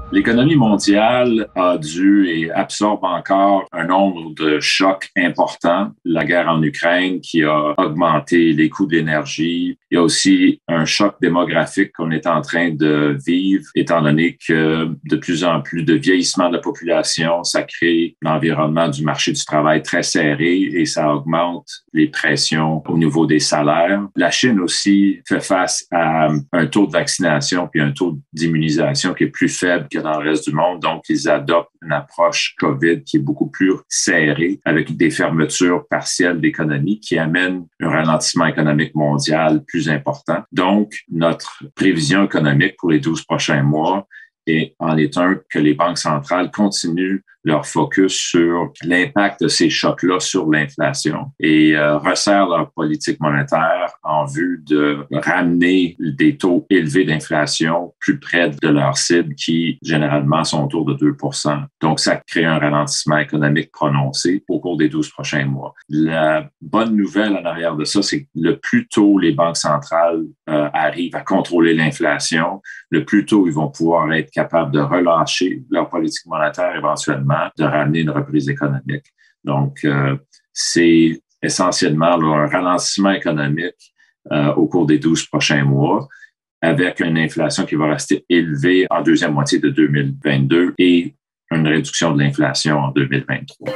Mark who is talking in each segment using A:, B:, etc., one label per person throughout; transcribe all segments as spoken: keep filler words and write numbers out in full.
A: L'économie mondiale a dû et absorbe encore un nombre de chocs importants. La guerre en Ukraine qui a augmenté les coûts de l'énergie. Il y a aussi un choc démographique qu'on est en train de vivre, étant donné que de plus en plus de vieillissement de la population, ça crée l'environnement du marché du travail très serré et ça augmente les pressions au niveau des salaires. La Chine aussi fait face à un taux de vaccination puis un taux d'immunisation qui est plus faible que dans le reste du monde. Donc, ils adoptent une approche COVID qui est beaucoup plus serrée avec des fermetures partielles d'économie qui amènent un ralentissement économique mondial plus important. Donc, notre prévision économique pour les douze prochains mois et en est un que les banques centrales continuent leur focus sur l'impact de ces chocs-là sur l'inflation et euh, resserrent leur politique monétaire en vue de ramener des taux élevés d'inflation plus près de leur cible qui, généralement, sont autour de deux pour cent. Donc, ça crée un ralentissement économique prononcé au cours des douze prochains mois. La bonne nouvelle en arrière de ça, c'est que le plus tôt les banques centrales euh, arrivent à contrôler l'inflation, le plus tôt ils vont pouvoir être capables de relâcher leur politique monétaire éventuellement, de ramener une reprise économique. Donc, euh, c'est essentiellement là, un ralentissement économique euh, au cours des douze prochains mois avec une inflation qui va rester élevée en deuxième moitié de deux mille vingt-deux et une réduction de l'inflation en deux mille vingt-trois.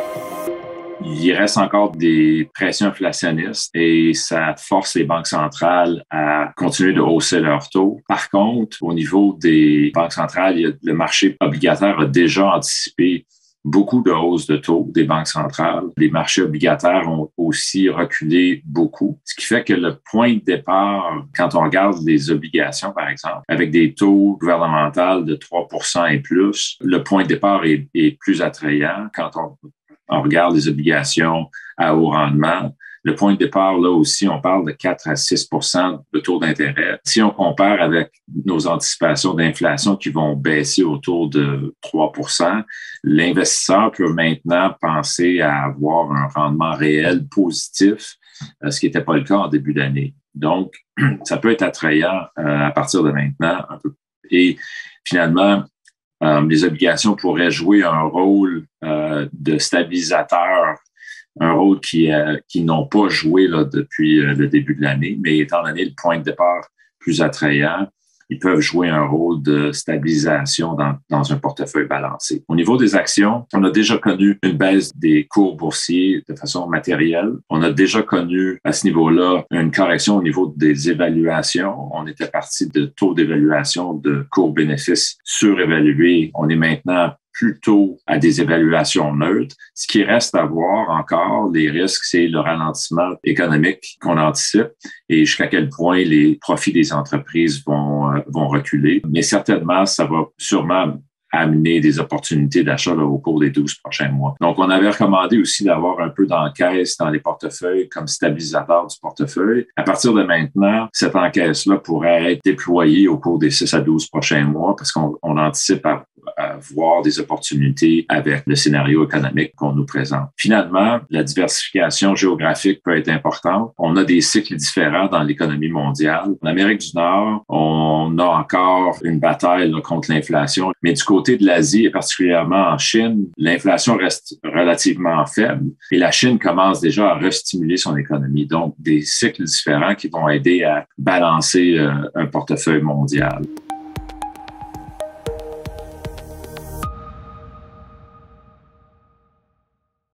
A: Il reste encore des pressions inflationnistes et ça force les banques centrales à continuer de hausser leurs taux. Par contre, au niveau des banques centrales, il y a, le marché obligataire a déjà anticipé beaucoup de hausses de taux des banques centrales. Les marchés obligataires ont aussi reculé beaucoup, ce qui fait que le point de départ, quand on regarde les obligations, par exemple, avec des taux gouvernementaux de trois pour cent et plus, le point de départ est, est plus attrayant quand on On regarde les obligations à haut rendement. Le point de départ, là aussi, on parle de quatre à six pour cent de taux d'intérêt. Si on compare avec nos anticipations d'inflation qui vont baisser autour de trois pour cent, l'investisseur peut maintenant penser à avoir un rendement réel positif, ce qui n'était pas le cas en début d'année. Donc, ça peut être attrayant à partir de maintenant un peu. Et finalement, Euh, les obligations pourraient jouer un rôle euh, de stabilisateur, un rôle qui, euh, qui n'ont pas joué là, depuis euh, le début de l'année, mais étant donné le point de départ plus attrayant, ils peuvent jouer un rôle de stabilisation dans, dans un portefeuille balancé. Au niveau des actions, on a déjà connu une baisse des cours boursiers de façon matérielle. On a déjà connu à ce niveau-là une correction au niveau des évaluations. On était parti de taux d'évaluation de cours-bénéfices surévalués. On est maintenant plutôt à des évaluations neutres. Ce qui reste à voir encore, les risques, c'est le ralentissement économique qu'on anticipe et jusqu'à quel point les profits des entreprises vont, euh, vont reculer. Mais certainement, ça va sûrement amener des opportunités d'achat là, au cours des douze prochains mois. Donc, on avait recommandé aussi d'avoir un peu d'encaisse dans les portefeuilles comme stabilisateur du portefeuille. À partir de maintenant, cette encaisse-là pourrait être déployée au cours des six à douze prochains mois parce qu'on on anticipe à à voir des opportunités avec le scénario économique qu'on nous présente. Finalement, la diversification géographique peut être importante. On a des cycles différents dans l'économie mondiale. En Amérique du Nord, on a encore une bataille là, contre l'inflation, mais du côté de l'Asie et particulièrement en Chine, l'inflation reste relativement faible et la Chine commence déjà à restimuler son économie. Donc, des cycles différents qui vont aider à balancer euh, un portefeuille mondial.